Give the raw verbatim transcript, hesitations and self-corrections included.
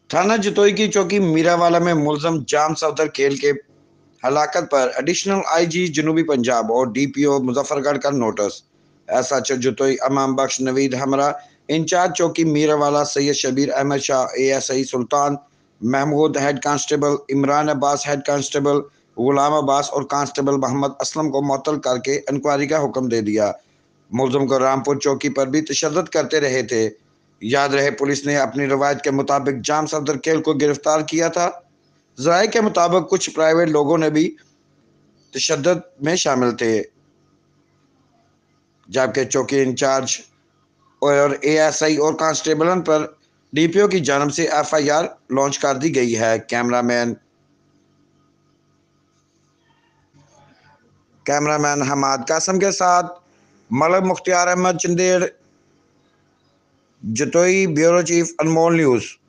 تھانہ جتوئی کی چوکی میراوالا میں ملزم جام صفدر کھیل کے ہلاکت پر ایڈیشنل آئی جی جنوبی پنجاب اور ڈی پی او مظفر گڑھ کا notice. S H O Jatoi Imam Bakhsh Naveed ہمراہ انچارج چوکی Mirawala Syed Shabbir Ahmed Shah, A S I Sultan Mahmood head constable Imran Abbas head constable Ghulam Abbas اور کانسٹیبل محمد اسلم کو معطل کر کے انکوائری کا حکم دے دیا۔ ملزم کو رامپور چوکی پر بھی تشدد کرتے رہے تھے۔ یاد رہے پولیس نے اپنی روایت کے مطابق جام صفدر کھیل کو گرفتار کیا تھا۔ ذرائع کے مطابق کچھ پرائیویٹ لوگوں نے بھی تشدد میں شامل تھے، جبکہ چوکی انچارج اور اے ایس آئی اور کانسٹیبلن پر ڈی پی او کی جانب سے ایف آئی آر لانچ کر دی گئی ہے۔ Cameraman cameraman Hammad Qasim کے ساتھ Malik Mukhtar Ahmed Chandair, Jatoi bureau chief, Anmol news.